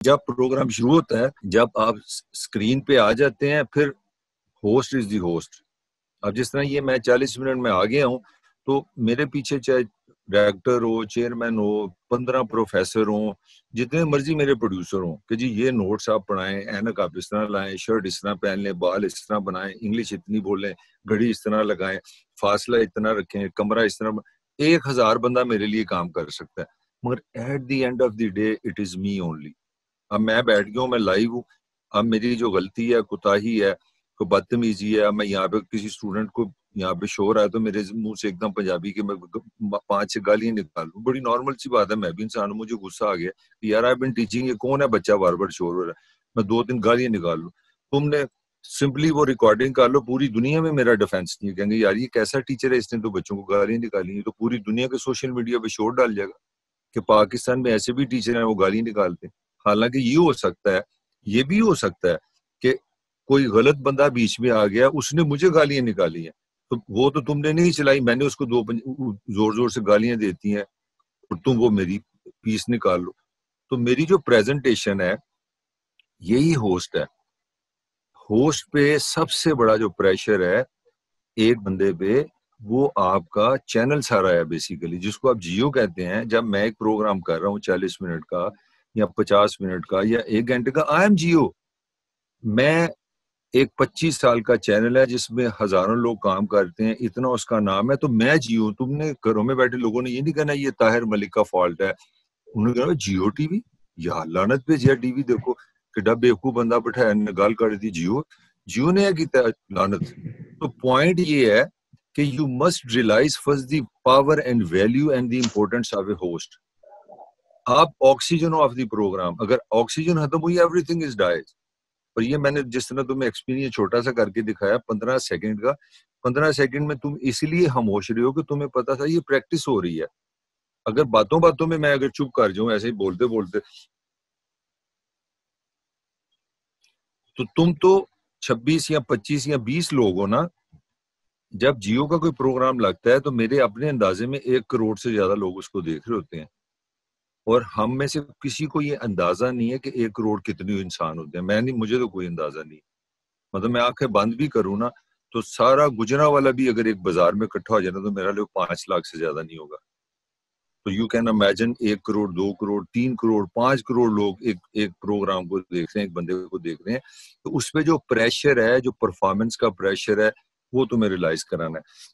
جب پروگرام شروع ہوتا ہے, جب آپ اسکرین پہ آ جاتے ہیں, پھر ہوسٹ از دی ہوسٹ. اب جس طرح یہ میں 40 منٹ میں آ گیا ہوں, تو میرے پیچھے چاہے ڈائریکٹر ہو, چیئرمین ہو, 15 پروفیسر ہوں, جتنے مرضی میرے پروڈیوسر ہوں کہ جی یہ نوٹس آپ پڑھائیں, اینک آپ اس طرح لائیں, شرٹ اس طرح پہن لیں, بال اس طرح بنائیں, انگلش اتنی بولیں, گھڑی اس طرح لگائیں, فاصلہ اتنا رکھیں, کمرہ اس طرح. 1000 بندہ میرے لیے کام کر سکتا ہے, مگر at the end of the day it is me only. اب میں بیٹھ گیا ہوں, میں لائیو ہوں, اب میری جو غلطی ہے, کوتاہی ہے, کوئی بدتمیزی ہے, میں یہاں پہ کسی اسٹوڈنٹ کو یہاں پہ شور آیا تو میرے منہ سے ایک دم پنجابی کے میں 5-6 گالیاں نکالوں, بڑی نارمل سی بات ہے, میں بھی انسان ہوں, مجھے غصہ آ گیا کہ یار آئی بن ٹیچنگ, یہ کون ہے بچہ بار بار شور ہو رہا ہے, میں 2-3 گالیاں نکال لوں. تم نے سمپلی وہ ریکارڈنگ کر لو, پوری دنیا میں میرا ڈیفینس نہیں ہے, کہیں گے یار یہ کیسا ٹیچر ہے, اس نے تو بچوں کو گالیاں نکالی ہیں, تو پوری دنیا کے سوشل میڈیا پہ شور ڈال جائے گا کہ پاکستان میں ایسے بھی ٹیچر ہیں وہ گالیاں نکالتے ہیں. حالانکہ یہ ہو سکتا ہے, یہ بھی ہو سکتا ہے کہ کوئی غلط بندہ بیچ میں آ گیا, اس نے مجھے گالیاں نکالی ہیں, تو وہ تو تم نے نہیں چلائی, میں نے اس کو 2 زور زور سے گالیاں دیتی ہیں اور تم وہ میری پیس نکال لو. تو میری جو پریزنٹیشن ہے یہی ہوسٹ ہے. ہوسٹ پہ سب سے بڑا جو پریشر ہے ایک بندے پہ, وہ آپ کا چینل سارا ہے بیسیکلی, جس کو آپ جیو کہتے ہیں. جب میں ایک پروگرام کر رہا ہوں 40 منٹ کا یا 50 منٹ کا یا 1 گھنٹے کا, آئی ایم جیو. میں ایک 25 سال کا چینل ہے جس میں ہزاروں لوگ کام کرتے ہیں, اتنا اس کا نام ہے, تو میں جیو. تم نے گھروں میں بیٹھے لوگوں نے یہ نہیں کہنا یہ طاہر ملک کا فالٹ ہے, انہوں نے کہا جیو ٹی وی, یا لعنت پہ جیو ٹی وی دیکھو کہ ڈب بیوقوف بندہ بٹھایا گال کر دی. جیو نے کیا لعنت. تو پوائنٹ یہ ہے کہ you must realize first the power and value and the importance of a host. آپ آکسیجن آف دی پروگرام, اگر آکسیجن ختم ہوئی ایوری تھنگ از ڈائز. اور یہ میں نے جس طرح تمہیں ایکسپیرینس چھوٹا سا کر کے دکھایا 15 سیکنڈ کا, 15 سیکنڈ میں تم اس لیے خاموش رہے ہو کہ تمہیں پتا تھا یہ پریکٹس ہو رہی ہے. اگر باتوں باتوں میں اگر چپ کر جاؤں ایسے ہی بولتے بولتے, تو تم تو 26 یا 25 یا 20 لوگ ہو نا. جب جیو کا کوئی پروگرام لگتا ہے تو میرے اپنے اندازے میں 1 کروڑ سے زیادہ لوگ اس کو دیکھ رہے ہوتے ہیں, اور ہم میں سے کسی کو یہ اندازہ نہیں ہے کہ 1 کروڑ کتنے انسان ہوتے ہیں. میں نہیں, مجھے تو کوئی اندازہ نہیں. مطلب میں آنکھیں بند بھی کروں نا تو سارا گجرا والا بھی اگر ایک بازار میں اکٹھا ہو جائے نا تو میرا لوگ 5 لاکھ سے زیادہ نہیں ہوگا. تو you can imagine 1 crore 2 crore 3 crore 5 crore لوگ ایک پروگرام کو دیکھ رہے ہیں, ایک بندے کو دیکھ رہے ہیں. تو اس پہ جو پریشر ہے, جو پرفارمنس کا پریشر ہے, وہ تمہیں ریلائز کرانا ہے.